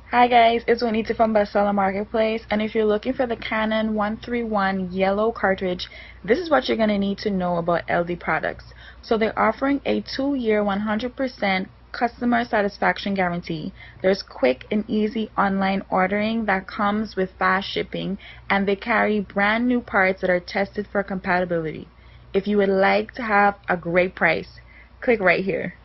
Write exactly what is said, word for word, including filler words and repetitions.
Hi guys, it's Juanita from Bestseller Marketplace, and if you're looking for the Canon one thirty-one yellow cartridge, this is what you're going to need to know about L D products. So they're offering a two-year one hundred percent customer satisfaction guarantee. There's quick and easy online ordering that comes with fast shipping, and they carry brand new parts that are tested for compatibility. If you would like to have a great price, click right here.